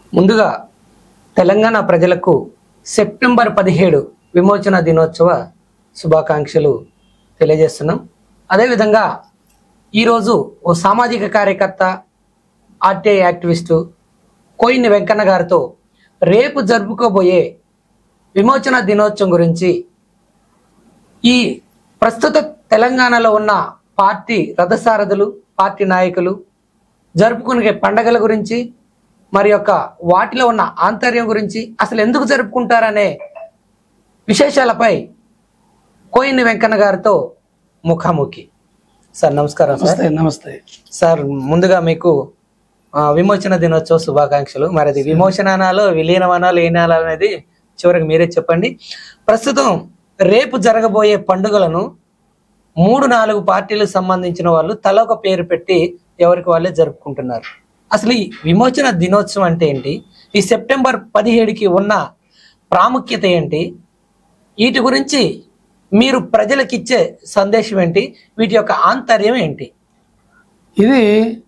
ముందుగా తెలంగాణ ప్రజలకు సెప్టెంబర్ 17 విమోచన దినోత్సవ శుభాకాంక్షలు తెలియజేస్తున్నాం. అదేవిధంగా ఈరోజు ఓ సామాజిక కార్యకర్త ఆర్టీఐ యాక్టివిస్టు కోయిని వెంకన్న గారితో రేపు జరుపుకోబోయే విమోచన దినోత్సవం గురించి, ఈ ప్రస్తుత తెలంగాణలో ఉన్న పార్టీ రథసారథులు, పార్టీ నాయకులు జరుపుకునే పండగల గురించి, మరి యొక్క వాటిలో ఉన్న ఆంతర్యం గురించి, అసలు ఎందుకు జరుపుకుంటారనే విశేషాలపై కోయిని వెంకన్న గారితో ముఖాముఖి. సార్ నమస్కారం. సార్ నమస్తే. సార్ ముందుగా మీకు విమోచన దినోత్సవ శుభాకాంక్షలు. మరి అది విమోచన అనాలో, విలీనం అనాలో, ఏనాలో అనేది చివరికి మీరే చెప్పండి. ప్రస్తుతం రేపు జరగబోయే పండుగలను 3-4 పార్టీలకు సంబంధించిన వాళ్ళు తల ఒక పేరు పెట్టి ఎవరికి వాళ్ళే జరుపుకుంటున్నారు. అసలు ఈ విమోచన దినోత్సవం అంటే ఏంటి? ఈ సెప్టెంబర్ 17కి ఉన్న ప్రాముఖ్యత ఏంటి? వీటి గురించి మీరు ప్రజలకు ఇచ్చే సందేశం ఏంటి? వీటి యొక్క ఆంతర్యం ఏంటి? ఇది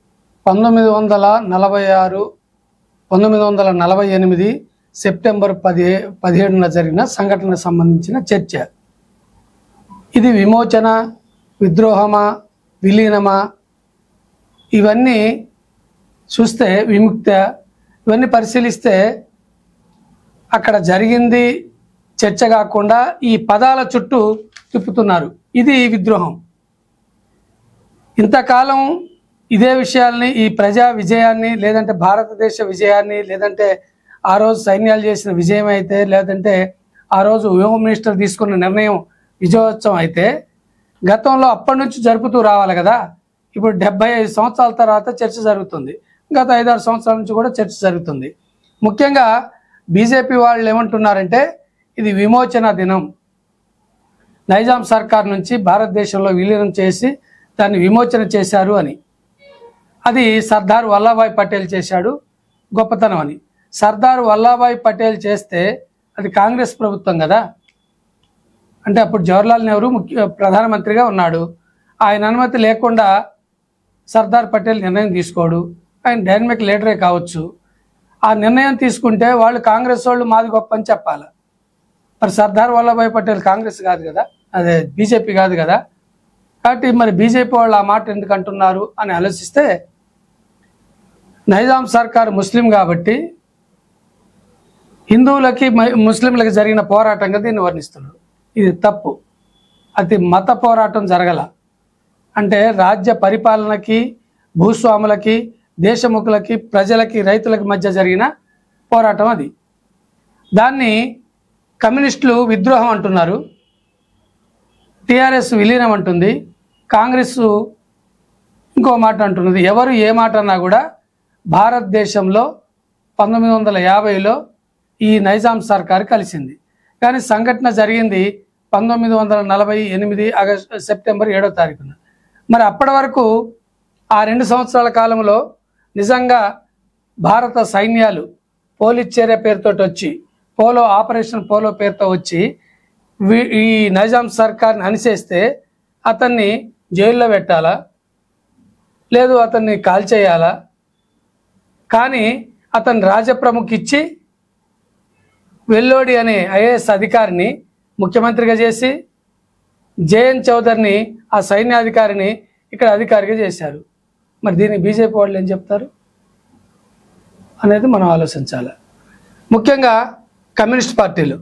1946, 1948 సెప్టెంబర్ 17న జరిగిన సంఘటనకు సంబంధించిన చర్చ. ఇది విమోచన, విద్రోహమా, విలీనమా, ఇవన్నీ చూస్తే, విముక్త, ఇవన్నీ పరిశీలిస్తే అక్కడ జరిగింది చర్చ కాకుండా ఈ పదాల చుట్టూ తిప్పుతున్నారు. ఇది విద్రోహం. ఇంతకాలం ఇదే విషయాల్ని, ఈ ప్రజా విజయాన్ని, లేదంటే భారతదేశ విజయాన్ని, లేదంటే ఆ రోజు సైన్యాలు చేసిన విజయం అయితే, లేదంటే ఆ రోజు హోమ్ మినిస్టర్ తీసుకున్న నిర్ణయం విజయోత్సవం అయితే, గతంలో అప్పటి నుంచి జరుపుతూ రావాలి కదా. ఇప్పుడు 75 సంవత్సరాల తర్వాత చర్చ జరుగుతుంది. గత 5-6 సంవత్సరాల నుంచి కూడా చర్చ జరుగుతుంది. ముఖ్యంగా బీజేపీ వాళ్ళు ఏమంటున్నారంటే ఇది విమోచన దినం, నైజాం సర్కార్ నుంచి భారతదేశంలో విలీనం చేసి దాన్ని విమోచన చేశారు అని. అది సర్దార్ వల్లభాయ్ పటేల్ చేశాడు, గొప్పతనం అని. సర్దార్ వల్లభాయ్ పటేల్ చేస్తే అది కాంగ్రెస్ ప్రభుత్వం కదా. అంటే అప్పుడు జవహర్లాల్ నెహ్రూ ప్రధానమంత్రిగా ఉన్నాడు. ఆయన అనుమతి లేకుండా సర్దార్ పటేల్ నిర్ణయం తీసుకోడు. ఆయన డైనమిక్ లీడరే కావచ్చు. ఆ నిర్ణయం తీసుకుంటే వాళ్ళు కాంగ్రెస్ వాళ్ళు మాది గొప్ప అని చెప్పాలి. మరి సర్దార్ వల్లభాయ్ పటేల్ కాంగ్రెస్ కాదు కదా, అదే బీజేపీ కాదు కదా. కాబట్టి మరి బీజేపీ వాళ్ళు ఆ మాట ఎందుకు అంటున్నారు అని ఆలోచిస్తే, నైజాం సర్కార్ ముస్లిం కాబట్టి హిందువులకి ముస్లింలకి జరిగిన పోరాటంగా దీన్ని వర్ణిస్తున్నారు. ఇది తప్పు. అది మత పోరాటం జరగల. అంటే రాజ్య పరిపాలనకి, భూస్వాములకి, దేశముఖులకి, ప్రజలకి, రైతులకి మధ్య జరిగిన పోరాటం అది. దాన్ని కమ్యూనిస్టులు విద్రోహం అంటున్నారు, టీఆర్ఎస్ విలీనం అంటుంది, కాంగ్రెస్ ఇంకో మాట అంటున్నది. ఎవరు ఏ మాట అన్నా కూడా భారతదేశంలో 1950లో ఈ నైజాం సర్కారు కలిసింది. కానీ సంఘటన జరిగింది 1948 సెప్టెంబర్ 7వ తారీఖున. మరి అప్పటి వరకు ఆ 2 సంవత్సరాల కాలంలో నిజంగా భారత సైన్యాలు పోలీస్ చర్య పేరుతో వచ్చి, ఆపరేషన్ పోలో పేరుతో వచ్చి ఈ నైజాం సర్కార్ని అణిసేస్తే అతన్ని జైల్లో పెట్టాలా, లేదు అతన్ని కాల్చేయాలా? కానీ అతను రాజప్రముఖ్ ఇచ్చి వెల్లోడి అనే ఐఏఎస్ అధికారిని ముఖ్యమంత్రిగా చేసి, జేఎన్ చౌదరిని ఆ సైన్యాధికారిని ఇక్కడ అధికారిగా చేశారు. మరి దీన్ని బీజేపీ వాళ్ళు ఏం చెప్తారు అనేది మనం ఆలోచించాలి. ముఖ్యంగా కమ్యూనిస్ట్ పార్టీలు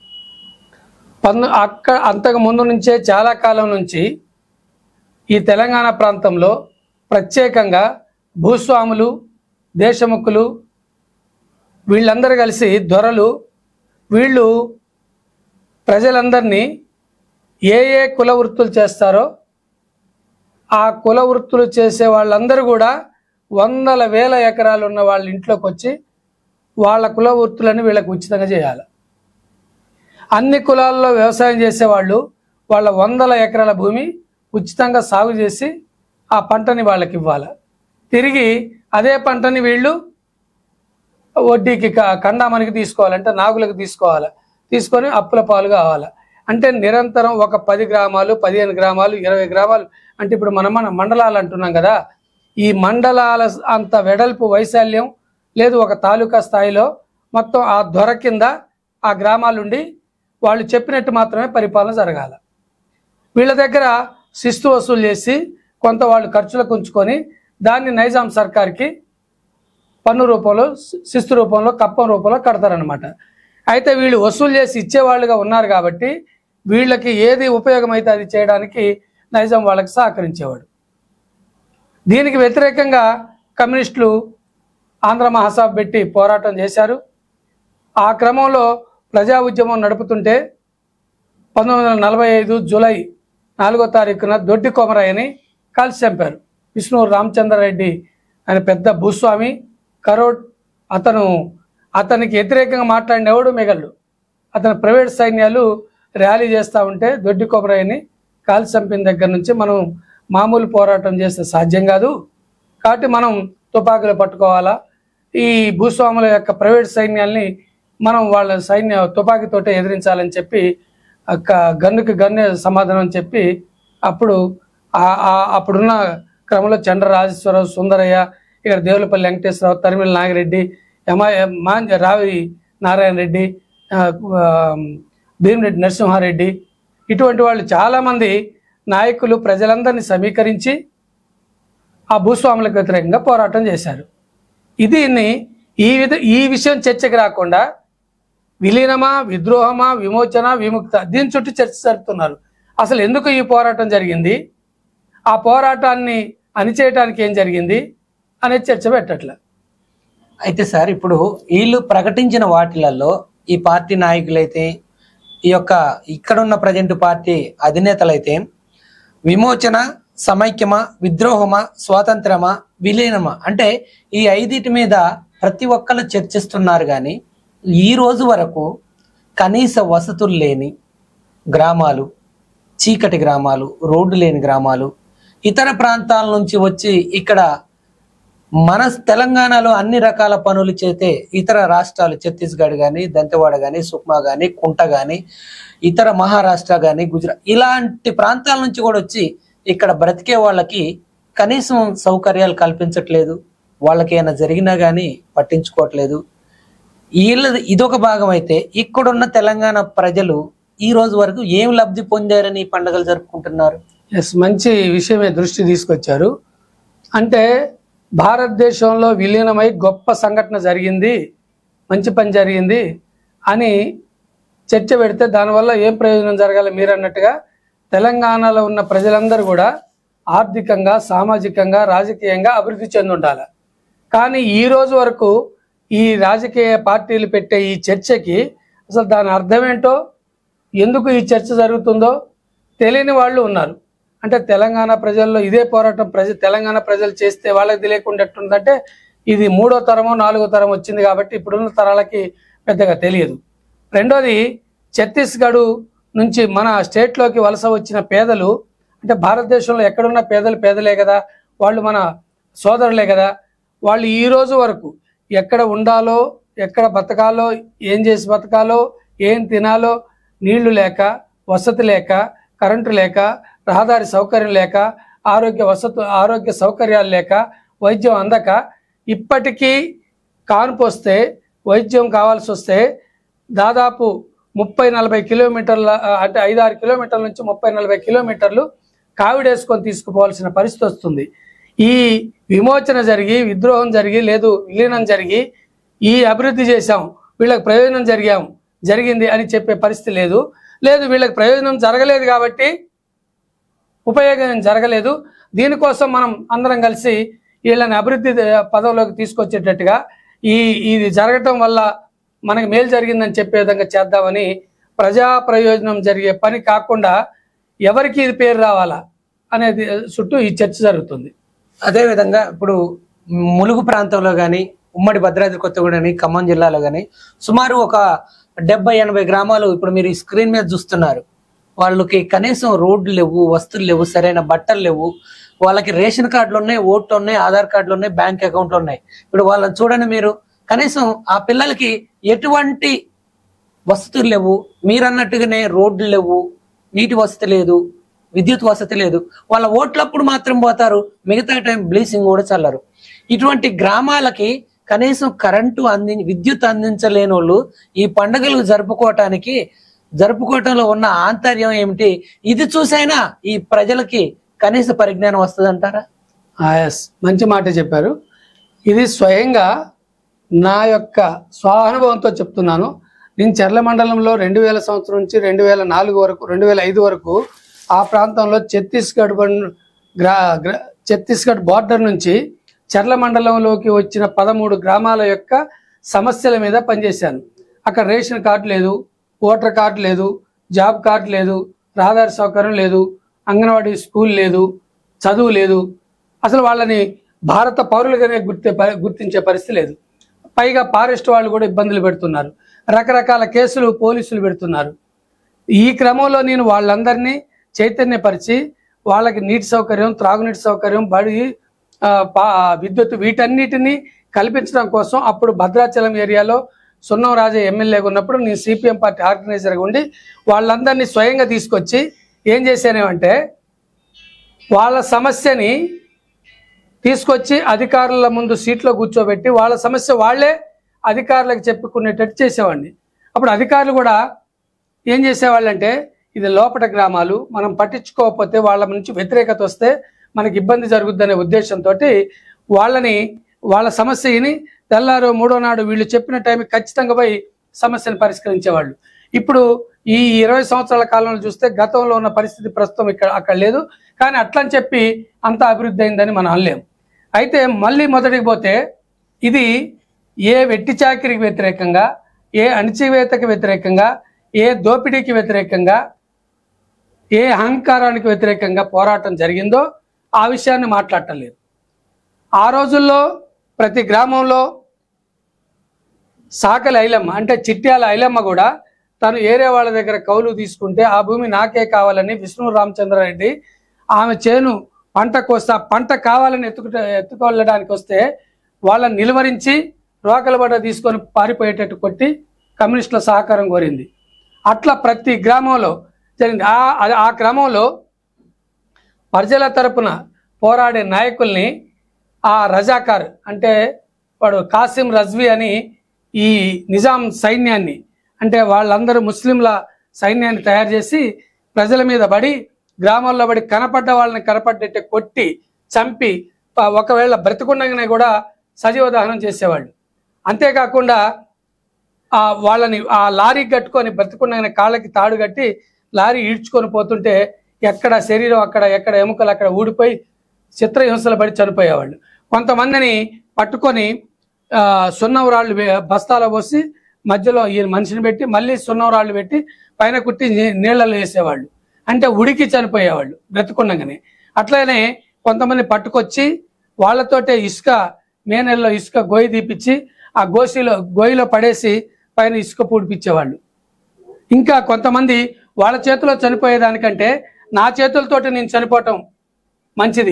అంతకు ముందు నుంచే, చాలా కాలం నుంచి ఈ తెలంగాణ ప్రాంతంలో ప్రత్యేకంగా భూస్వాములు, దేశముఖులు, వీళ్ళందరూ కలిసి దొరలు, వీళ్ళు ప్రజలందరినీ ఏ కుల వృత్తులు చేస్తారో ఆ కుల వృత్తులు చేసే వాళ్ళందరూ కూడా 100,000 ఎకరాలు ఉన్న వాళ్ళ ఇంట్లోకి వచ్చి వాళ్ళ కుల వృత్తులని వీళ్ళకి ఉచితంగా చేయాలి. అన్ని కులాల్లో వ్యవసాయం చేసేవాళ్ళు వాళ్ళ 100 ఎకరాల భూమి ఉచితంగా సాగు చేసి ఆ పంటని వాళ్ళకి ఇవ్వాలి. తిరిగి అదే పంటని వీళ్ళు వడ్డీకి, కండామనికి తీసుకోవాలంటే నాగులకు తీసుకోవాలి, తీసుకొని అప్పుల పాలు కావాలి. అంటే నిరంతరం ఒక 10 గ్రామాలు, 15 గ్రామాలు, 20 గ్రామాలు, అంటే ఇప్పుడు మన మండలాలు అంటున్నాం కదా, ఈ మండలాల అంత వెడల్పు వైశాల్యం లేదు ఒక తాలూకా స్థాయిలో మొత్తం ఆ దొర కింద ఆ గ్రామాలుండి వాళ్ళు చెప్పినట్టు మాత్రమే పరిపాలన జరగాలి. వీళ్ళ దగ్గర శిస్తు వసూలు చేసి కొంత వాళ్ళు ఖర్చులకు ఉంచుకొని దాన్ని నైజాం సర్కార్కి పన్ను రూపంలో, శిస్తు రూపంలో, కప్పం రూపంలో కడతారనమాట. అయితే వీళ్ళు వసూలు చేసి ఇచ్చేవాళ్ళుగా ఉన్నారు కాబట్టి వీళ్ళకి ఏది ఉపయోగం అయితే అది చేయడానికి నైజాం వాళ్ళకి సహకరించేవాడు. దీనికి వ్యతిరేకంగా కమ్యూనిస్టులు ఆంధ్ర మహాసభ పెట్టి పోరాటం చేశారు. ఆ క్రమంలో ప్రజా ఉద్యమం నడుపుతుంటే 1945 జూలై 4వ తారీఖున దొడ్డి కొమరయ్యని కాల్చి చంపారు. విష్ణు రామచంద్రారెడ్డి ఆయన పెద్ద భూస్వామి, కరోడ్. అతనికి వ్యతిరేకంగా మాట్లాడిన ఎవడు మిగలడు. అతని ప్రైవేట్ సైన్యాలు ర్యాలీ చేస్తూ ఉంటే దొడ్డి కొమరయ్యని కాల్చి చంపిన దగ్గర నుంచి మనం మామూలు పోరాటం చేస్తే సాధ్యం కాదు, కాబట్టి మనం తుపాకులు పట్టుకోవాలా, ఈ భూస్వాముల యొక్క ప్రైవేట్ సైన్యాల్ని మనం వాళ్ళ తుపాకీతోటే ఎదిరించాలని చెప్పి గన్నుకి గన్నే సమాధానం చెప్పి అప్పుడున్న క్రమంలో చండ్ర రాజేశ్వరరావు, సుందరయ్య, ఇక్కడ దేవులపల్లి వెంకటేశ్వరరావు, తరిమిల నాగిరెడ్డి, రావి నారాయణ రెడ్డి, భీమిరెడ్డి నరసింహారెడ్డి, ఇటువంటి వాళ్ళు చాలామంది నాయకులు ప్రజలందరినీ సమీకరించి ఆ భూస్వాములకు వ్యతిరేకంగా పోరాటం చేశారు. ఈ విషయం చర్చకి రాకుండా విలీనమా, విద్రోహమా, విమోచన, విముక్త, దీని చుట్టూ చర్చ జరుపుతున్నారు. అసలు ఎందుకు ఈ పోరాటం జరిగింది, ఆ పోరాటాన్ని అణిచేయటానికి ఏం జరిగింది అనేది చర్చ పెట్టట్లే. అయితే సార్, ఇప్పుడు వీళ్ళు ప్రకటించిన వాటిలలో ఈ పార్టీ నాయకులైతే, ఇక్కడున్న ప్రజెంట్ పార్టీ అధినేతలైతే విమోచన, సమైక్యమా, విద్రోహమా, స్వాతంత్రమా, విలీనమా అంటే ఈ 5 మీద ప్రతి ఒక్కరు చర్చిస్తున్నారు. కానీ ఈ రోజు వరకు కనీస వసతులు లేని గ్రామాలు, చీకటి గ్రామాలు, రోడ్డు లేని గ్రామాలు, ఇతర ప్రాంతాల నుంచి వచ్చి ఇక్కడ మన తెలంగాణలో అన్ని రకాల పనులు చేస్తే ఇతర రాష్ట్రాలు, ఛత్తీస్గఢ్ కానీ, దంతెవాడ కానీ, సుక్మా కానీ, కుంట కానీ, ఇతర మహారాష్ట్ర కానీ, గుజరాత్, ఇలాంటి ప్రాంతాల నుంచి కూడా వచ్చి ఇక్కడ బ్రతికే వాళ్ళకి కనీసం సౌకర్యాలు కల్పించట్లేదు. వాళ్ళకి ఏమైనా జరిగినా కానీ పట్టించుకోవట్లేదు. ఇదొక భాగం అయితే, ఇక్కడున్న తెలంగాణ ప్రజలు ఈ రోజు వరకు ఏం లబ్ధి పొందారని ఈ పండుగలు జరుపుకుంటున్నారు? మంచి విషయమే దృష్టి తీసుకొచ్చారు. అంటే భారతదేశంలో విలీనమై గొప్ప సంఘటన జరిగింది, మంచి పని జరిగింది అని చర్చ పెడితే దానివల్ల ఏం ప్రయోజనం జరగాలి? మీరు అన్నట్టుగా తెలంగాణలో ఉన్న ప్రజలందరూ కూడా ఆర్థికంగా, సామాజికంగా, రాజకీయంగా అభివృద్ధి చెంది ఉండాలి. కానీ ఈ రోజు వరకు ఈ రాజకీయ పార్టీలు పెట్టే ఈ చర్చకి అసలు దాని అర్థం ఏంటో, ఎందుకు ఈ చర్చ జరుగుతుందో తెలియని వాళ్ళు ఉన్నారు. అంటే తెలంగాణ ప్రజల్లో ఇదే పోరాటం తెలంగాణ ప్రజలు చేస్తే వాళ్ళకి తెలియకుండా ఎట్టుందంటే, ఇది 3వ తరమో 4వ తరం వచ్చింది కాబట్టి ఇప్పుడున్న తరాలకి పెద్దగా తెలియదు. రెండోది, ఛత్తీస్గఢ్ నుంచి మన స్టేట్లోకి వలస వచ్చిన పేదలు, అంటే భారతదేశంలో ఎక్కడున్న పేదలే కదా, వాళ్ళు మన సోదరులే కదా, వాళ్ళు ఈ రోజు వరకు ఎక్కడ ఉండాలో, ఎక్కడ బతకాలో, ఏం చేసి బతకాలో, ఏం తినాలో, నీళ్లు లేక, వసతి లేక, కరెంటు లేక, రహదారి సౌకర్యం లేక, ఆరోగ్య సౌకర్యాలు లేక, వైద్యం అందక, ఇప్పటికీ కాన్పు వస్తే, వైద్యం కావాల్సి వస్తే దాదాపు 30-40 కిలోమీటర్ల, అంటే 5-6 కిలోమీటర్ల నుంచి 30-40 కిలోమీటర్లు కావిడేసుకొని తీసుకుపోవాల్సిన పరిస్థితి వస్తుంది. ఈ విమోచన జరిగి, విద్రోహం జరిగి, లేదు విలీనం జరిగి, ఈ అభివృద్ధి చేశాం, వీళ్ళకి ప్రయోజనం జరిగింది అని చెప్పే పరిస్థితి లేదు. వీళ్ళకి ప్రయోజనం జరగలేదు కాబట్టి ఉపయోగం జరగలేదు, దీనికోసం మనం అందరం కలిసి వీళ్ళని అభివృద్ధి పదవిలోకి తీసుకొచ్చేటట్టుగా ఇది జరగటం వల్ల మనకి మేలు జరిగిందని చెప్పే విధంగా చేద్దామని, ప్రజా ప్రయోజనం జరిగే పని కాకుండా ఎవరికి ఇది పేరు రావాలా అనేది చుట్టూ ఈ చర్చ జరుగుతుంది. అదేవిధంగా ఇప్పుడు ములుగు ప్రాంతంలో కానీ, ఉమ్మడి భద్రాద్రి కొత్తగూడెం, ఖమ్మం జిల్లాలో కానీ సుమారు ఒక 70-80 గ్రామాలు ఇప్పుడు మీరు ఈ స్క్రీన్ మీద చూస్తున్నారు. వాళ్ళకి కనీసం రోడ్లు లేవు, వస్తువులు లేవు, సరైన బట్టలు లేవు, వాళ్ళకి రేషన్ కార్డులు ఉన్నాయి, ఓట్లు ఉన్నాయి, ఆధార్ కార్డులు ఉన్నాయి, బ్యాంక్ అకౌంట్లు ఉన్నాయి. ఇప్పుడు వాళ్ళని చూడండి మీరు, కనీసం ఆ పిల్లలకి ఎటువంటి వసతులు లేవు, మీరు అన్నట్టుగానే రోడ్లు లేవు, నీటి వసతి లేదు, విద్యుత్ వసతి లేదు. వాళ్ళ ఓట్లప్పుడు మాత్రం పోతారు, మిగతా టైం బ్లీచింగ్ కూడా చల్లరు. ఇటువంటి గ్రామాలకి కనీసం కరెంటు విద్యుత్ అందించలేని వాళ్ళు ఈ పండుగలు జరుపుకోవటంలో ఉన్న ఆంతర్యం ఏమిటి? ఇది చూసైనా ఈ ప్రజలకి కనీస పరిజ్ఞానం వస్తుందంటారా? ఎస్, మంచి మాట చెప్పారు. ఇది స్వయంగా నా యొక్క స్వానుభవంతో చెప్తున్నాను. నేను చర్ల మండలంలో 2000 సంవత్సరం నుంచి 2004 వరకు 2005 వరకు ఆ ప్రాంతంలో ఛత్తీస్గఢ్ బార్డర్ నుంచి చర్ల మండలంలోకి వచ్చిన 13 గ్రామాల యొక్క సమస్యల మీద పనిచేశాను. అక్కడ రేషన్ కార్డు లేదు, ఓటర్ కార్డు లేదు, జాబ్ కార్డు లేదు, రహదారి సౌకర్యం లేదు, అంగన్వాడీ స్కూల్ లేదు, చదువు లేదు. అసలు వాళ్ళని భారత పౌరులుగానే గుర్తించే పరిస్థితి లేదు. పైగా ఫారెస్ట్ వాళ్ళు కూడా ఇబ్బందులు పెడుతున్నారు, రకరకాల కేసులు పోలీసులు పెడుతున్నారు. ఈ క్రమంలో నేను వాళ్ళందరినీ చైతన్యపరిచి వాళ్ళకి నీటి సౌకర్యం, త్రాగునీటి సౌకర్యం, బడి, విద్యుత్ వీటన్నిటిని కల్పించడం కోసం అప్పుడు భద్రాచలం ఏరియాలో సున్నం రాజా ఎమ్మెల్యేగా ఉన్నప్పుడు నేను సిపిఎం పార్టీ ఆర్గనైజర్గా ఉండి వాళ్ళందరినీ స్వయంగా తీసుకొచ్చి ఏం చేశానేమంటే వాళ్ళ సమస్యని తీసుకొచ్చి అధికారుల ముందు సీట్లో కూర్చోబెట్టి వాళ్ళ సమస్య వాళ్లే అధికారులకు చెప్పుకునేటట్టు చేసేవాడిని. అప్పుడు అధికారులు కూడా ఏం చేసేవాళ్ళంటే ఇది లోపట గ్రామాలు, మనం పట్టించుకోకపోతే వాళ్ళ నుంచి వ్యతిరేకత వస్తే మనకి ఇబ్బంది జరుగుద్దనే ఉద్దేశంతో వాళ్ళ సమస్యని తెల్లారో మూడో నాడు వీళ్ళు చెప్పిన టైంకి ఖచ్చితంగా పోయి సమస్యను పరిష్కరించేవాళ్ళు. ఇప్పుడు ఈ 20 సంవత్సరాల కాలంలో చూస్తే గతంలో ఉన్న పరిస్థితి ప్రస్తుతం అక్కడ లేదు. కానీ అట్లని చెప్పి అంత అభివృద్ధి అయిందని మనం అనలేం. అయితే మళ్ళీ మొదటికి పోతే ఇది ఏ వెట్టి చాకిరికి వ్యతిరేకంగా, ఏ అణచివేతకి వ్యతిరేకంగా, ఏ దోపిడీకి వ్యతిరేకంగా, ఏ అహంకారానికి వ్యతిరేకంగా పోరాటం జరిగిందో ఆ విషయాన్ని మాట్లాడటం లేదు. ఆ రోజుల్లో ప్రతి గ్రామంలో సాకలి ఐలమ్మ అంటే చిట్యాల ఐలమ్మ కూడా తను ఏరే వాళ్ళ దగ్గర కౌలు తీసుకుంటే ఆ భూమి నాకే కావాలని విష్ణు రామచంద్రారెడ్డి ఆమె చేను పంట కోస్తా పంట కావాలని ఎత్తుకోవడానికి వస్తే వాళ్ళని నిలువరించి రోకలబడ్డ తీసుకొని పారిపోయేటట్టు కొట్టి కమ్యూనిస్టుల సహకారం కోరింది. అట్లా ప్రతి గ్రామంలో జరిగింది. ఆ క్రమంలో ప్రజల తరపున పోరాడే నాయకుల్ని ఆ రజాకార్ అంటే వాడు కాసిం రజ్వీ అని ఈ నిజాం సైన్యాన్ని అంటే వాళ్ళందరూ ముస్లింల సైన్యాన్ని తయారు చేసి ప్రజల మీద పడి గ్రామాల్లో పడి కనపడ్డ వాళ్ళని కనపడ్డట్టే కొట్టి చంపి ఒకవేళ బ్రతికుండగానే కూడా సజీవ దహనం చేసేవాళ్ళు. అంతేకాకుండా వాళ్ళని ఆ లారీ కట్టుకొని బ్రతికుండగానే కాళ్ళకి తాడు కట్టి లారీ ఈడ్చుకొని పోతుంటే ఎక్కడ శరీరం అక్కడ, ఎక్కడ ఎముకలు అక్కడ ఊడిపోయి చిత్రహింసలు పడి చనిపోయేవాళ్ళు. కొంతమందిని పట్టుకొని సున్నం రాళ్ళు బస్తాలో పోసి మధ్యలో ఈ మనిషిని పెట్టి మళ్ళీ సున్నం రాళ్ళు పెట్టి పైన కుట్టి నీళ్ళలో వేసేవాళ్ళు. అంటే ఉడికి చనిపోయేవాళ్ళు బ్రతుకుండగానే. అట్లనే కొంతమంది పట్టుకొచ్చి వాళ్ళతోటే ఇసుక మేనెల్లో ఇసుక గోయి తీపిచ్చి ఆ గోయిలో పడేసి పైన ఇసుక పూడిపించేవాళ్ళు. ఇంకా కొంతమంది వాళ్ళ చేతిలో చనిపోయేదానికంటే నా చేతులతోటి నేను చనిపోవటం మంచిది,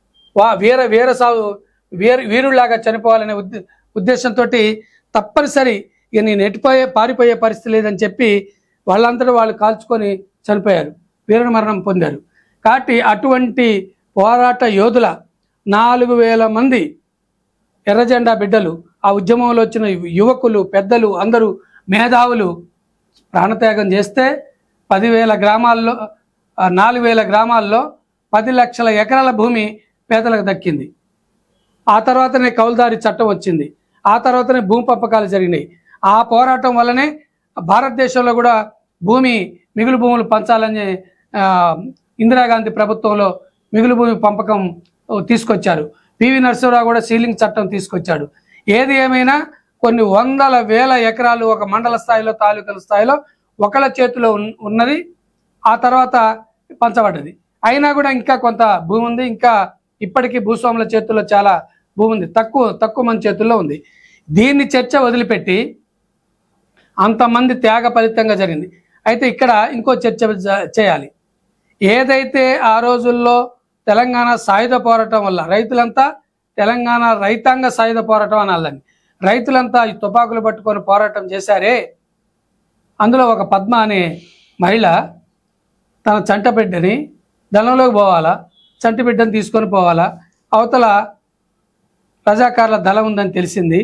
వీరులాగా చనిపోవాలనే ఉద్దేశంతో తప్పనిసరి ఇక నేను పారిపోయే పరిస్థితి లేదని చెప్పి వాళ్ళందరూ వాళ్ళు కాల్చుకొని చనిపోయారు, వీర మరణం పొందారు. కాబట్టి అటువంటి పోరాట యోధుల 4000 మంది ఎర్రజెండా బిడ్డలు, ఆ ఉద్యమంలో వచ్చిన యువకులు, పెద్దలు, అందరూ మేధావులు ప్రాణత్యాగం చేస్తే 10,000 గ్రామాల్లో 4,000 గ్రామాల్లో 10 లక్షల ఎకరాల భూమి పేదలకు దక్కింది. ఆ తర్వాతనే కౌలుదారి చట్టం వచ్చింది. ఆ తర్వాతనే భూమి పంపకాలు జరిగినాయి. ఆ పోరాటం వల్లనే భారతదేశంలో కూడా మిగులు భూములు పంచాలని ఇందిరాగాంధీ ప్రభుత్వంలో మిగులు భూమి పంపకం తీసుకొచ్చారు. పివి నరసింహరావు కూడా సీలింగ్ చట్టం తీసుకొచ్చాడు. ఏది ఏమైనా కొన్ని వందల వేల ఎకరాలు ఒక మండల స్థాయిలో, తాలూకాల స్థాయిలో ఒకళ్ళ చేతిలో ఉన్నది. ఆ తర్వాత పంచబడ్డది. అయినా కూడా ఇంకా కొంత భూమి ఉంది. ఇంకా ఇప్పటికీ భూస్వాముల చేతుల్లో చాలా భూమి ఉంది, తక్కువ మంది చేతుల్లో ఉంది. దీన్ని చర్చ వదిలిపెట్టి అంతమంది త్యాగ ఫలితంగా జరిగింది. అయితే ఇక్కడ ఇంకో చర్చ చేయాలి. ఏదైతే ఆ రోజుల్లో తెలంగాణ సాయుధ పోరాటం వల్ల రైతులంతా తెలంగాణ రైతాంగ సాయుధ పోరాటం అనాలని రైతులంతా ఈ తుపాకులు పట్టుకొని పోరాటం చేశారే, అందులో ఒక పద్మ అనే మహిళ తన చంట బిడ్డని దళంలోకి పోవాలా, చంటి బిడ్డని తీసుకొని పోవాలా, అవతల రజాకార్ల దళం ఉందని తెలిసింది.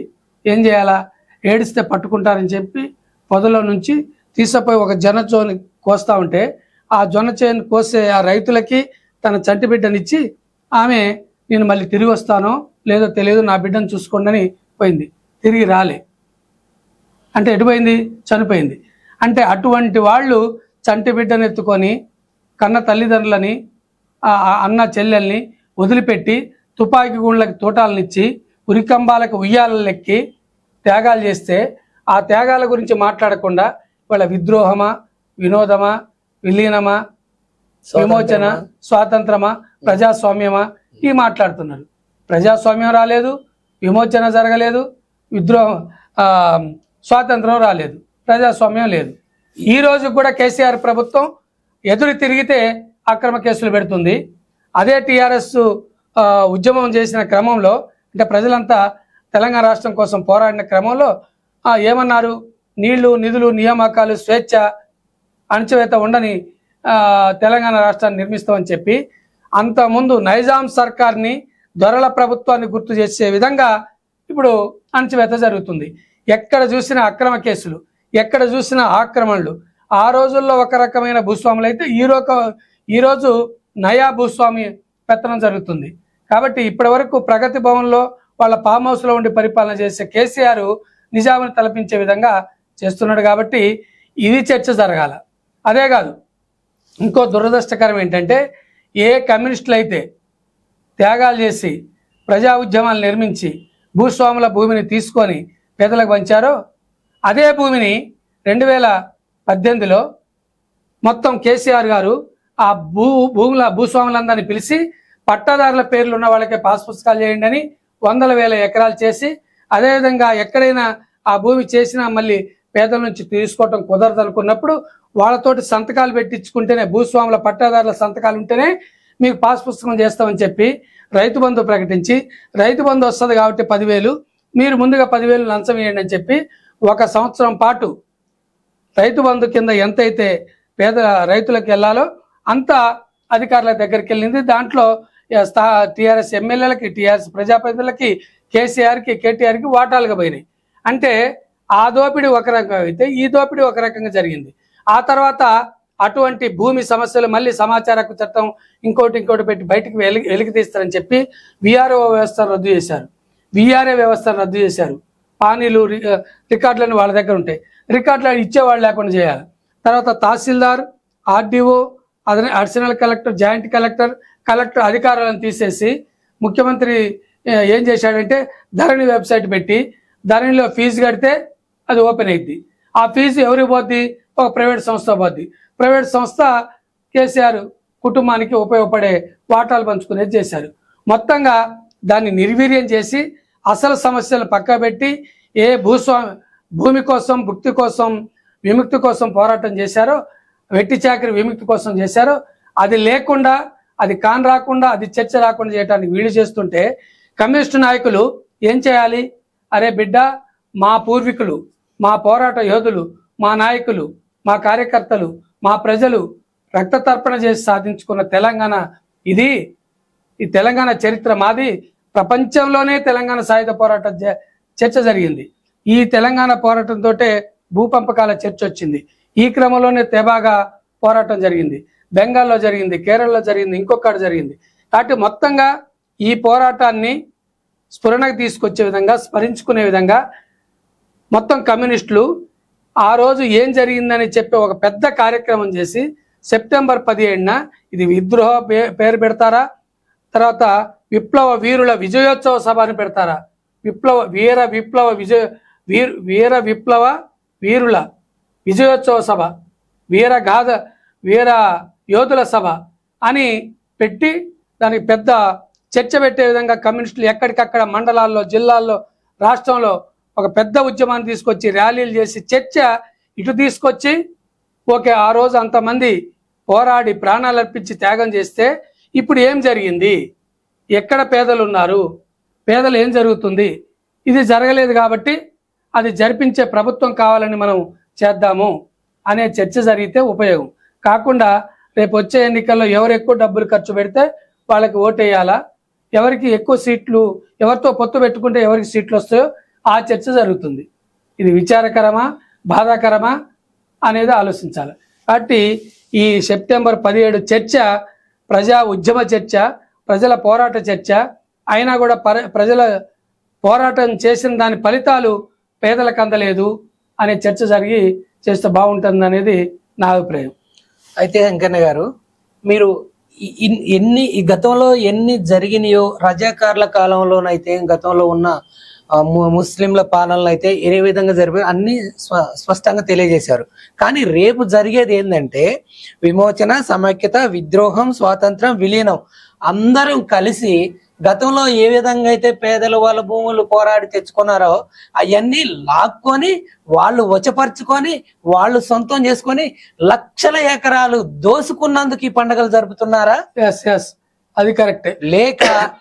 ఏం చేయాలా, ఏడిస్తే పట్టుకుంటారని చెప్పి పొదలో నుంచి తీసుకుపోయి ఒక జొన్న చేను కోస్తా ఉంటే ఆ జొన్న చేను కోసే ఆ రైతులకి తన చంటి బిడ్డనిచ్చి ఆమె నేను మళ్ళీ తిరిగి వస్తానో లేదో తెలియదు, నా బిడ్డను చూసుకోండి అని పోయింది. తిరిగి రాలే. అంటే ఎటుపోయింది? చనిపోయింది. అంటే అటువంటి వాళ్ళు చంటి బిడ్డను ఎత్తుకొని కన్న తల్లిదండ్రులని అన్న చెల్లెల్ని వదిలిపెట్టి తుపాకీ గుండ్లకి తోటాలనిచ్చి ఉరికంబాలకు ఉయ్యాలెక్కి త్యాగాలు చేస్తే ఆ త్యాగాల గురించి మాట్లాడకుండా వాళ్ళ విద్రోహమా, వినోదమా, విలీనమా, విమోచన, స్వాతంత్రమా, ప్రజాస్వామ్యమా ఇవి మాట్లాడుతున్నారు. ప్రజాస్వామ్యం రాలేదు, విమోచన జరగలేదు, విద్రోహం స్వాతంత్రం రాలేదు, ప్రజాస్వామ్యం లేదు. ఈ రోజు కూడా కేసీఆర్ ప్రభుత్వం ఎదురు తిరిగితే అక్రమ కేసులు పెడుతుంది. అదే టీఆర్ఎస్ ఉద్యమం చేసిన క్రమంలో, అంటే ప్రజలంతా తెలంగాణ రాష్ట్రం కోసం పోరాడిన క్రమంలో ఏమన్నారు? నీళ్లు, నిధులు, నియామకాలు, స్వేచ్ఛ, అణచివేత ఉండని తెలంగాణ రాష్ట్రాన్ని నిర్మిస్తామని చెప్పి అంతకుముందు నైజాం సర్కార్ని, దొరల ప్రభుత్వాన్ని గుర్తు చేసే విధంగా ఇప్పుడు అణచివేత జరుగుతుంది. ఎక్కడ చూసినా అక్రమ కేసులు, ఎక్కడ చూసినా ఆక్రమణలు. ఆ రోజుల్లో ఒక రకమైన భూస్వాములు అయితే ఈరోజు నయా భూస్వామి పెత్తనం జరుగుతుంది. కాబట్టి ఇప్పటి వరకు ప్రగతి భవన్లో వాళ్ళ ఫామ్ హౌస్లో ఉండి పరిపాలన చేసే కేసీఆర్ నిజాముని తలపించే విధంగా చేస్తున్నాడు. కాబట్టి ఇది చర్చ జరగాల. అదే కాదు, ఇంకో దురదృష్టకరం ఏంటంటే ఏ కమ్యూనిస్టులు అయితే త్యాగాలు చేసి ప్రజా ఉద్యమాలు నిర్మించి భూస్వాముల భూమిని తీసుకొని పేదలకు పంచారో అదే భూమిని 2018లో మొత్తం కేసీఆర్ గారు ఆ భూస్వాములందరినీ పిలిచి పట్టాదారుల పేర్లు ఉన్న వాళ్ళకే పాస్ పుస్తకాలు చేయండి అని 100,000 ఎకరాలు చేసి, అదేవిధంగా ఎక్కడైనా ఆ భూమి చేసినా మళ్ళీ పేదల నుంచి తీసుకోవటం కుదరదు అనుకున్నప్పుడు వాళ్ళతోటి సంతకాలు పెట్టించుకుంటేనే, భూస్వాముల పట్టాదారుల సంతకాలు ఉంటేనే మీకు పాస్ పుస్తకం చేస్తామని చెప్పి రైతు బంధు ప్రకటించి, రైతు బంధు వస్తుంది కాబట్టి 10,000 మీరు ముందుగా 10,000 లంచం వేయండి అని చెప్పి 1 సంవత్సరం పాటు రైతు బంధు కింద ఎంతైతే పేద రైతులకు వెళ్ళాలో అంత అధికారుల దగ్గరికి వెళ్ళింది. దాంట్లో టీఆర్ఎస్ ఎమ్మెల్యేలకి, టీఆర్ఎస్ ప్రజాప్రతినిధులకి, కేసీఆర్కి, కేటీఆర్కి వాటాలుగా పోయినాయి. అంటే ఆ దోపిడీ ఒక రకంగా అయితే ఈ దోపిడీ ఒక రకంగా జరిగింది. ఆ తర్వాత అటువంటి భూమి సమస్యలు మళ్ళీ సమాచార హక్కు చట్టం ఇంకోటి పెట్టి బయటికి వెలికి తీస్తారని చెప్పి విఆర్ఓ వ్యవస్థను రద్దు చేశారు, విఆర్ఏ వ్యవస్థను రద్దు చేశారు. పానీలు, రికార్డులను వాళ్ళ దగ్గర ఉంటాయి, రికార్డులు ఇచ్చేవాళ్ళు లేకుండా చేయాలి. తర్వాత tahsildar, RDO, additional collector, joint collector అధికారాలను తీసేసి ముఖ్యమంత్రి ఏం చేశాడంటే ధరణి వెబ్సైట్ పెట్టి ధరణిలో ఫీజు కడితే అది ఓపెన్ అయింది. ఆ ఫీజు ఎవరికి పోద్ది? ఒక ప్రైవేట్ సంస్థ పోద్ది. ప్రైవేట్ సంస్థ కేసీఆర్ కుటుంబానికి ఉపయోగపడే వాటాలు పంచుకునేది చేశారు. మొత్తంగా దాన్ని నిర్వీర్యం చేసి అసలు సమస్యలు పక్కబెట్టి ఏ భూమి కోసం, భుక్తి కోసం, విముక్తి కోసం పోరాటం చేశారో, వెట్టి చాకరి విముక్తి కోసం చేశారో అది లేకుండా, అది రాకుండా, అది చర్చ రాకుండా చేయడానికి వీలు చేస్తుంటే కమ్యూనిస్టు నాయకులు ఏం చేయాలి? అరే బిడ్డ, మా పూర్వీకులు, మా పోరాట యోధులు, మా నాయకులు, మా కార్యకర్తలు, మా ప్రజలు రక్త తర్పణ చేసి సాధించుకున్న తెలంగాణ ఇది, ఈ తెలంగాణ చరిత్ర మాది. ప్రపంచంలోనే తెలంగాణ సాయుధ పోరాట చర్చ జరిగింది. ఈ తెలంగాణ పోరాటంతో భూపంపకాల చర్చ వచ్చింది. ఈ క్రమంలోనే తెబాగా పోరాటం జరిగింది, బెంగాల్లో జరిగింది, కేరళలో జరిగింది, ఇంకొకటి జరిగింది. కాబట్టి మొత్తంగా ఈ పోరాటాన్ని స్ఫురణకు తీసుకొచ్చే విధంగా, స్మరించుకునే విధంగా మొత్తం కమ్యూనిస్టులు ఆ రోజు ఏం జరిగిందని చెప్పి ఒక పెద్ద కార్యక్రమం చేసి సెప్టెంబర్ 17న ఇది విద్రోహ పేరు పెడతారా, తర్వాత విప్లవ వీరుల విజయోత్సవ సభ అని పెడతారా, వీర విప్లవ వీరుల విజయోత్సవ సభ, వీర యోధుల సభ అని పెట్టి దానికి పెద్ద చర్చ పెట్టే విధంగా కమ్యూనిస్టులు ఎక్కడికక్కడ మండలాల్లో, జిల్లాల్లో, రాష్ట్రంలో ఒక పెద్ద ఉద్యమాన్ని తీసుకొచ్చి ర్యాలీలు చేసి చర్చ ఇటు తీసుకొచ్చి ఓకే ఆ రోజు అంతమంది పోరాడి ప్రాణాలు అర్పించి త్యాగం చేస్తే ఇప్పుడు ఏం జరిగింది, ఎక్కడ పేదలు ఉన్నారు, పేదలు ఏం జరుగుతుంది, ఇది జరగలేదు కాబట్టి అది జరిపించే ప్రభుత్వం కావాలని మనం చేద్దాము అనే చర్చ జరిగితే ఉపయోగం. కాకుండా రేపు వచ్చే ఎన్నికల్లో ఎవరు ఎక్కువ డబ్బులు ఖర్చు పెడితే వాళ్ళకి ఓటేయాలా, ఎవరికి ఎక్కువ సీట్లు, ఎవరితో పొత్తు పెట్టుకుంటే ఎవరికి సీట్లు వస్తాయో ఆ చర్చ జరుగుతుంది. ఇది విచారకరమా బాధాకరమా అనేది ఆలోచించాలి. కాబట్టి ఈ సెప్టెంబర్ 17 చర్చ ప్రజా ఉద్యమ చర్చ, ప్రజల పోరాట చర్చ అయినా కూడా ప్రజల పోరాటం చేసిన దాని ఫలితాలు పేదలకు అందలేదు అనే చర్చ జరిగి చేస్తే బాగుంటుంది అనేది నా అభిప్రాయం. అయితే వెంకన్న గారు, మీరు ఈ గతంలో ఎన్ని జరిగినాయో రజాకార్ల కాలంలోనైతే గతంలో ఉన్న ముస్లింల పాలనలు అయితే ఏ విధంగా జరిపాయి అన్ని స్పష్టంగా తెలియజేశారు. కానీ రేపు జరిగేది ఏంటంటే విమోచన, సమైక్యత, విద్రోహం, స్వాతంత్రం, విలీనం అందరం కలిసి గతంలో ఏ విధంగా అయితే పేదలు వాళ్ళ భూములు పోరాడి తెచ్చుకున్నారో అవన్నీ లాక్కొని వాళ్ళు వచపరుచుకొని వాళ్ళు సొంతం చేసుకొని లక్షల ఎకరాలు దోసుకున్నందుకు ఈ పండుగలు జరుపుతున్నారా? అది కరెక్టే. లేక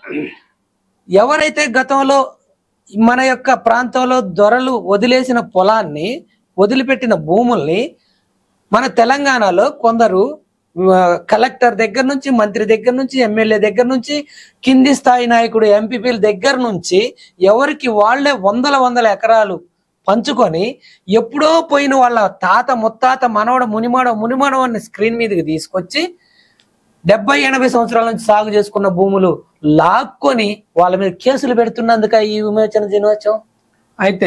ఎవరైతే గతంలో మన యొక్క ప్రాంతంలో దొరలు వదిలేసిన పొలాన్ని, వదిలిపెట్టిన భూముల్ని మన తెలంగాణలో కొందరు కలెక్టర్ దగ్గర నుంచి, మంత్రి దగ్గర నుంచి, ఎమ్మెల్యే దగ్గర నుంచి, కింది స్థాయి నాయకుడు ఎంపీపీల దగ్గర నుంచి ఎవరికి వాళ్లే వందల ఎకరాలు పంచుకొని ఎప్పుడో పోయిన వాళ్ళ తాత ముత్తాత మునిమాడ అనే స్క్రీన్ మీదకి తీసుకొచ్చి 70-80 సంవత్సరాల నుంచి సాగు చేసుకున్న భూములు లాక్కొని వాళ్ళ మీద కేసులు పెడుతున్నందుక ఈ విమోచన దినోత్సవం. అయితే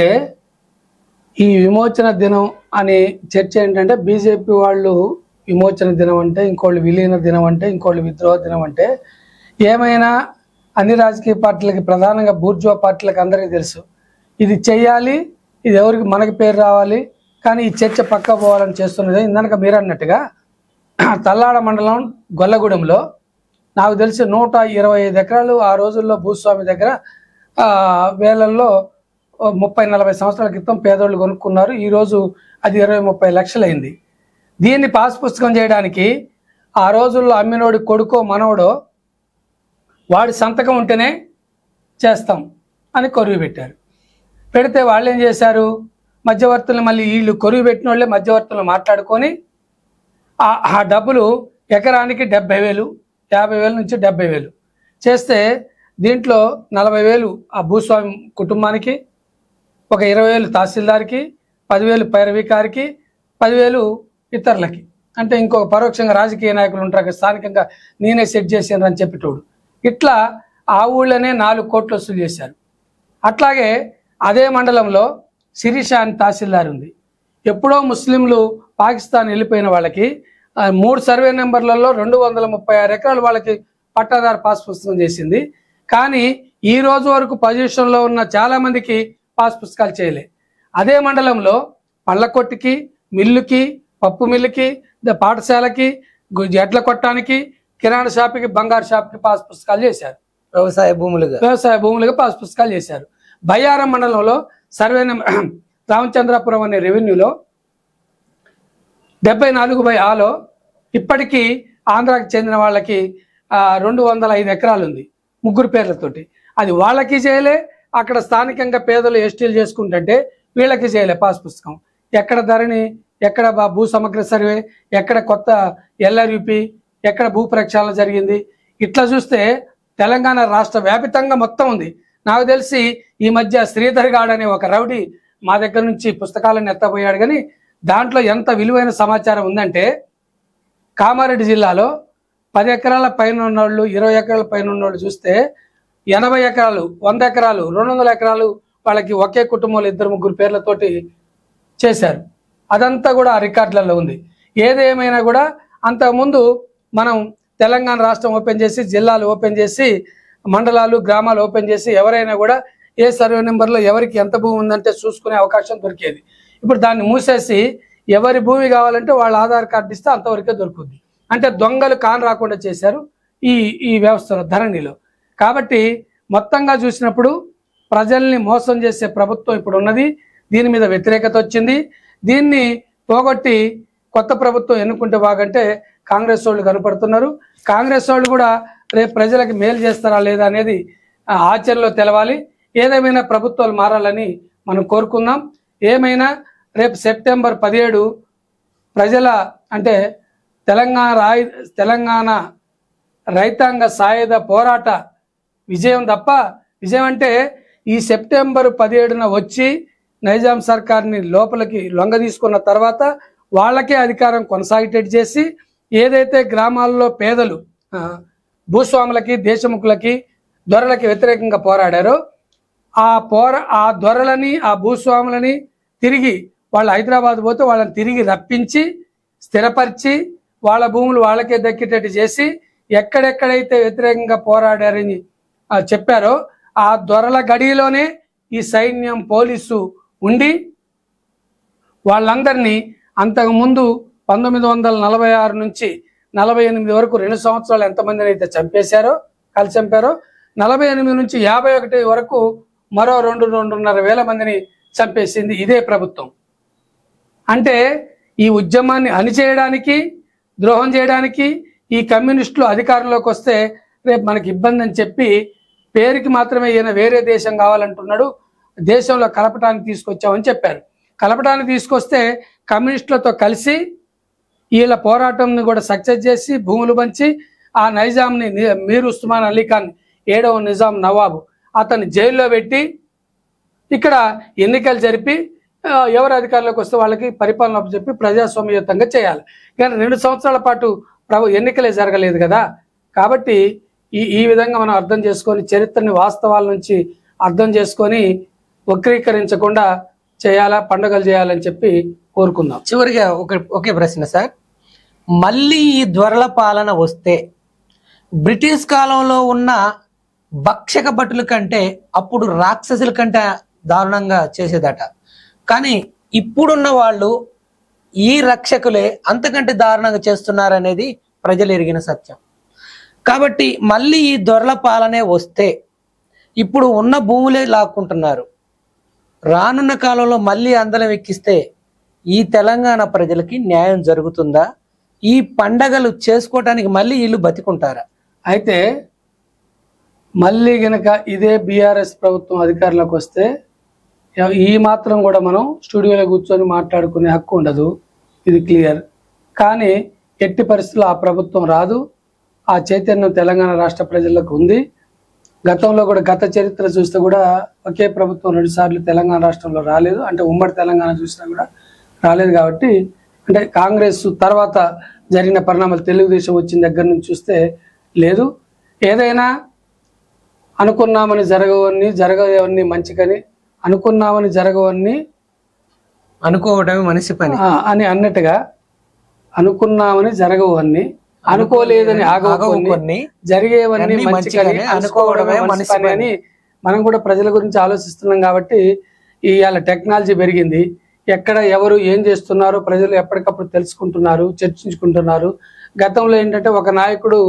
ఈ విమోచన దినం అనే చర్చ ఏంటంటే బీజేపీ వాళ్ళు విమోచన దినం అంటే, ఇంకోళ్ళు విలీన దినం అంటే, ఇంకోళ్ళు విద్రోహ దినం అంటే, ఏమైనా అన్ని రాజకీయ పార్టీలకి ప్రధానంగా బూర్జువా పార్టీలకు అందరికీ తెలుసు ఇది చెయ్యాలి, ఇది ఎవరికి మనకి పేరు రావాలి, కానీ ఈ చర్చ పక్కా పోవాలని చేస్తున్నది. ఇందాక మీరు అన్నట్టుగా తల్లాడ మండలం గొల్లగూడెంలో నాకు తెలిసి 125 ఎకరాలు ఆ రోజుల్లో భూస్వామి దగ్గర వేలల్లో 30-40 సంవత్సరాల క్రితం పేదోళ్ళు కొనుక్కున్నారు. ఈరోజు అది 20-30 లక్షలైంది. దీన్ని పాస్ పుస్తకం చేయడానికి ఆ రోజుల్లో అమ్మినోడి కొడుకో మనవడో వాడి సంతకం ఉంటేనే చేస్తాం అని కొరువు పెట్టారు. పెడితే వాళ్ళు ఏం చేశారు, మధ్యవర్తులు మళ్ళీ వీళ్ళు కొరువు పెట్టిన వాళ్ళే మధ్యవర్తులు మాట్లాడుకొని ఆ డబ్బులు ఎకరానికి 70,000, 50,000 నుంచి 70,000 చేస్తే దీంట్లో 40,000 ఆ భూస్వామి కుటుంబానికి, ఒక 20,000 తహసీల్దార్కి, 10,000 పైరవీకారికి, 10,000 ఇతరులకి. అంటే ఇంకొక పరోక్షంగా రాజకీయ నాయకులు ఉంటారు స్థానికంగా నేనే సెట్ చేశాను అని చెప్పేటోడు. ఇట్లా ఆ ఊళ్ళోనే 4 కోట్లు వసూలు చేశారు. అట్లాగే అదే మండలంలో శిరీష అని తహసీల్దార్ ఉంది. ఎప్పుడో ముస్లింలు పాకిస్తాన్ వెళ్ళిపోయిన వాళ్ళకి 3 సర్వే నెంబర్లలో 236 ఎకరాలు వాళ్ళకి పట్టాదారు పాస్ పుస్తకం చేసింది. కానీ ఈ రోజు వరకు పొజిషన్లో ఉన్న చాలా మందికి పాస్ పుస్తకాలు చేయలే. అదే మండలంలో పళ్ళకొట్టుకి, మిల్లుకి, పప్పు మిల్లుకి, పాఠశాలకి, ఎడ్ల కొట్టానికి, కిరాణా షాప్కి, బంగారు షాప్కి పాస్ పుస్తకాలు చేశారు. వ్యవసాయ భూములుగా పాస్ పుస్తకాలు చేశారు. బయ్యారం మండలంలో సర్వే నెంబర్ రామచంద్రాపురం అనే రెవెన్యూలో 74/A ఇప్పటికీ ఆంధ్రాకి చెందిన వాళ్ళకి 205 ఎకరాలు ఉంది 3 పేర్లతోటి. అది వాళ్ళకి చేయలే, అక్కడ స్థానికంగా పేదలు ఎస్టీలు చేసుకుంటుంటే వీళ్ళకి చేయలే పాస్ పుస్తకం. ఎక్కడ ధరణి, ఎక్కడ భూ సమగ్ర సర్వే, ఎక్కడ కొత్త LRUP, ఎక్కడ భూ ప్రక్షాళన జరిగింది. ఇట్లా చూస్తే తెలంగాణ రాష్ట్ర వ్యాపితంగా మొత్తం ఉంది. నాకు తెలిసి ఈ మధ్య శ్రీధర్ గాడ్ అనే ఒక రౌడీ మా దగ్గర నుంచి పుస్తకాలను ఎత్తపోయాడు. కానీ దాంట్లో ఎంత విలువైన సమాచారం ఉందంటే కామారెడ్డి జిల్లాలో 10 ఎకరాల పైన ఉన్నోళ్ళు, 20 ఎకరాల పైన ఉన్నోళ్ళు చూస్తే 80 ఎకరాలు, 100 ఎకరాలు, 200 ఎకరాలు వాళ్ళకి ఒకే కుటుంబంలో 2-3 పేర్లతోటి చేశారు. అదంతా కూడా ఆ రికార్డులలో ఉంది. ఏదేమైనా కూడా అంతకుముందు మనం తెలంగాణ రాష్ట్రం ఓపెన్ చేసి, జిల్లాలు ఓపెన్ చేసి, మండలాలు, గ్రామాలు ఓపెన్ చేసి ఎవరైనా కూడా ఏ సర్వే నెంబర్లో ఎవరికి ఎంత భూమి ఉందంటే చూసుకునే అవకాశం దొరికేది. ఇప్పుడు దాన్ని మూసేసి ఎవరి భూమి కావాలంటే వాళ్ళ ఆధార్ కార్డు ఇస్తే అంతవరకే దొరుకుద్ది. అంటే దొంగలు కాని రాకుండా చేశారు ఈ వ్యవస్థలో, ధరణిలో. కాబట్టి మొత్తంగా చూసినప్పుడు ప్రజల్ని మోసం చేసే ప్రభుత్వం ఇప్పుడు ఉన్నది. దీని మీద వ్యతిరేకత వచ్చింది. దీన్ని పోగొట్టి కొత్త ప్రభుత్వం ఎన్నుకుంటే బాగంటే కాంగ్రెస్ వాళ్ళు కనపడుతున్నారు. కాంగ్రెస్ వాళ్ళు కూడా రేపు ప్రజలకు మేలు చేస్తారా లేదా అనేది ఆచరణలో తెలవాలి. ఏదేమైనా ప్రభుత్వాలు మారాలని మనం కోరుకుందాం. ఏమైనా రేపు సెప్టెంబర్ 17 ప్రజల అంటే తెలంగాణ రైతాంగ సాయుధ పోరాట విజయం తప్ప, విజయం అంటే ఈ సెప్టెంబర్ 17న వచ్చి నైజాం సర్కార్ని లోపలికి లొంగ తీసుకున్న తర్వాత వాళ్ళకే అధికారం కొనసాగేటట్టు చేసి ఏదైతే గ్రామాల్లో పేదలు భూస్వాములకి దేశముఖులకి దొరలకి వ్యతిరేకంగా పోరాడారో ఆ దొరలని ఆ భూస్వాములని తిరిగి వాళ్ళు హైదరాబాద్ పోతే వాళ్ళని తిరిగి రప్పించి స్థిరపరిచి వాళ్ళ భూములు వాళ్ళకే దక్కేటట్టు చేసి ఎక్కడెక్కడైతే వ్యతిరేకంగా పోరాడారని చెప్పారో ఆ దొరల గడిలోనే ఈ సైన్యం పోలీసు ఉండి వాళ్ళందరినీ అంతకుముందు 1946 నుంచి 48 వరకు 2 సంవత్సరాలు ఎంతమందిని అయితే కలిసి చంపారో 48 నుంచి 51 వరకు మరో 2-2.5 వేల మందిని చంపేసింది ఇదే ప్రభుత్వం. అంటే ఈ ఉద్యమాన్ని అణిచేయడానికి ద్రోహం చేయడానికి ఈ కమ్యూనిస్టులు అధికారంలోకి వస్తే రేపు మనకి ఇబ్బంది అని చెప్పి పేరుకి మాత్రమే ఈయన వేరే దేశం కావాలంటున్నాడు, దేశంలో కలపటానికి తీసుకొచ్చామని చెప్పారు. కలపటానికి తీసుకొస్తే కమ్యూనిస్టులతో కలిసి వీళ్ళ పోరాటంని కూడా సక్సెస్ చేసి భూములు పంచి ఆ నైజాంని మీర్ ఉస్మాన్ అలీ ఖాన్ 7వ నిజాం నవాబు అతన్ని జైల్లో పెట్టి ఇక్కడ ఎన్నికలు జరిపి ఎవరు అధికారంలోకి వస్తే వాళ్ళకి పరిపాలన చెప్పి ప్రజాస్వామ్యయుతంగా చేయాలి. కానీ 2 సంవత్సరాల పాటు ఎన్నికలే జరగలేదు కదా. కాబట్టి ఈ విధంగా మనం అర్థం చేసుకొని చరిత్రని వాస్తవాల నుంచి అర్థం చేసుకొని వక్రీకరించకుండా చేయాలా, పండుగలు చేయాలని చెప్పి కోరుకుందాం. చివరిగా ఒకే ప్రశ్న సార్, మళ్ళీ ఈ దొరల పాలన వస్తే బ్రిటిష్ కాలంలో ఉన్న భక్షక భటుల కంటే అప్పుడు రాక్షసుల కంటే దారుణంగా చేసేదట, కానీ ఇప్పుడున్న వాళ్ళు ఈ రక్షకులే అంతకంటే దారుణంగా చేస్తున్నారనేది ప్రజలు ఎరిగిన సత్యం. కాబట్టి మళ్ళీ ఈ దొరల పాలనే వస్తే ఇప్పుడు ఉన్న భూములే లాక్కుంటున్నారు, రానున్న కాలంలో మళ్ళీ అందలం ఎక్కిస్తే ఈ తెలంగాణ ప్రజలకి న్యాయం జరుగుతుందా? ఈ పండగలు చేసుకోవటానికి మళ్ళీ వీళ్ళు బతికుంటారా? అయితే మళ్ళీ గనక ఇదే బీఆర్ఎస్ ప్రభుత్వం అధికారంలోకి వస్తే ఈ మాత్రం కూడా మనం స్టూడియోలో కూర్చొని మాట్లాడుకునే హక్కు ఉండదు, ఇది క్లియర్. కానీ ఎట్టి పరిస్థితుల్లో ఆ ప్రభుత్వం రాదు. ఆ చైతన్యం తెలంగాణ రాష్ట్ర ప్రజలకు ఉంది. గతంలో కూడా గత చరిత్ర చూస్తే కూడా ఒకే ప్రభుత్వం 2 సార్లు తెలంగాణ రాష్ట్రంలో రాలేదు, అంటే ఉమ్మడి తెలంగాణ చూసినా కూడా రాలేదు. కాబట్టి అంటే కాంగ్రెస్ తర్వాత జరిగిన పరిణామాలు తెలుగుదేశం వచ్చిన దగ్గర నుంచి చూస్తే లేదు. ఏదైనా అనుకున్నామని జరగవన్నీ మంచికని, అనుకున్నామని జరగవన్నీ అనుకోవడమే మనిషి పని అని అన్నట్టుగా అనుకున్నామని జరగవన్నీ, అనుకోలేదని ఆగవన్నీ, జరిగేవన్నీ మంచికని, అనుకోవడమే మనిషి పని అని మనం కూడా ప్రజల గురించి ఆలోచిస్తున్నాం. కాబట్టి ఇవాళ టెక్నాలజీ పెరిగింది, ఎక్కడ ఎవరు ఏం చేస్తున్నారో ప్రజలు ఎప్పటికప్పుడు తెలుసుకుంటున్నారు, చర్చించుకుంటున్నారు. గతంలో ఏంటంటే ఒక నాయకుడు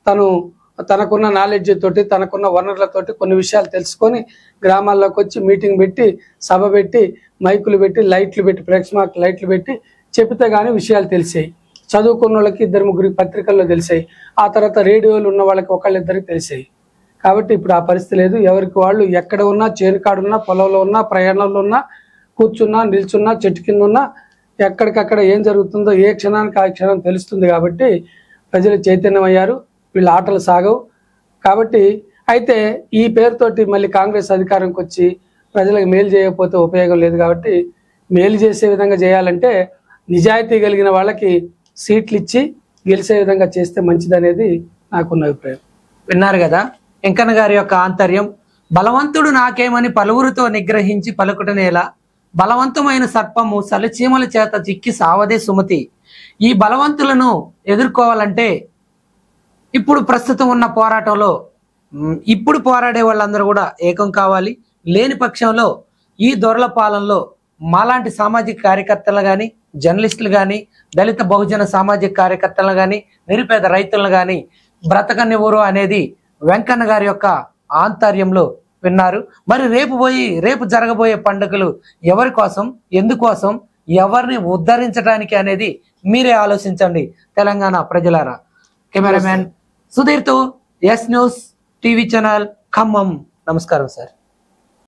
తనకున్న నాలెడ్జ్ తోటి తనకున్న వనరులతోటి కొన్ని విషయాలు తెలుసుకొని గ్రామాల్లోకి వచ్చి మీటింగ్ పెట్టి సభ పెట్టి మైకులు పెట్టి లైట్లు పెట్టి ప్రేక్షమార్క్ లైట్లు పెట్టి చెప్తే కానీ విషయాలు తెలిసాయి. చదువుకున్న వాళ్ళకి 2-3 పత్రికల్లో తెలిసాయి, ఆ తర్వాత రేడియోలు ఉన్న వాళ్ళకి ఒకళ్ళిద్దరికి తెలిసాయి. కాబట్టి ఇప్పుడు ఆ పరిస్థితి లేదు. ఎవరికి వాళ్ళు ఎక్కడ ఉన్నా, చేనుకాడున్నా, పొలంలో ఉన్నా, ప్రయాణంలో ఉన్నా, కూర్చున్నా, నిల్చున్నా, చెట్టు కింద ఉన్నా, ఎక్కడికక్కడ ఏం జరుగుతుందో ఏ క్షణానికి ఆ క్షణం తెలుస్తుంది. కాబట్టి ప్రజలు చైతన్యం అయ్యారు, వీళ్ళ ఆటలు సాగవు. కాబట్టి అయితే ఈ పేరుతోటి మళ్ళీ కాంగ్రెస్ అధికారంకి వచ్చి ప్రజలకు మేలు చేయకపోతే ఉపయోగం లేదు. కాబట్టి మేలు చేసే విధంగా చేయాలంటే నిజాయితీ కలిగిన వాళ్ళకి సీట్లు ఇచ్చి గెలిచే విధంగా చేస్తే మంచిదనేది నాకున్న అభిప్రాయం. విన్నారు కదా వెంకన్న గారి యొక్క ఆంతర్యం. బలవంతుడు నాకేమని పలువురితో నిగ్రహించి పలుకుటనేలా, బలవంతమైన సర్పము సలిచీమల చేత చిక్కి సావదే సుమతి. ఈ బలవంతులను ఎదుర్కోవాలంటే ఇప్పుడు ప్రస్తుతం ఉన్న పోరాటంలో ఇప్పుడు పోరాడే వాళ్ళందరూ కూడా ఏకం కావాలి. లేని పక్షంలో ఈ దొరల పాలనలో మాలాంటి సామాజిక కార్యకర్తలు కానీ, జర్నలిస్టులు కానీ, దళిత బహుజన సామాజిక కార్యకర్తలు కానీ, నిరుపేద రైతులను కానీ బ్రతకనివ్వరు అనేది వెంకన్న గారి యొక్క ఆంతర్యంలో విన్నారు. మరి రేపు జరగబోయే పండుగలు ఎవరి కోసం, ఎందుకోసం, ఎవరిని ఉద్ధరించడానికి అనేది మీరే ఆలోచించండి తెలంగాణ ప్రజలారా. కెమెరామ్యాన్ సుధీర్తో S news TV channel Khammam. నమస్కారం సార్.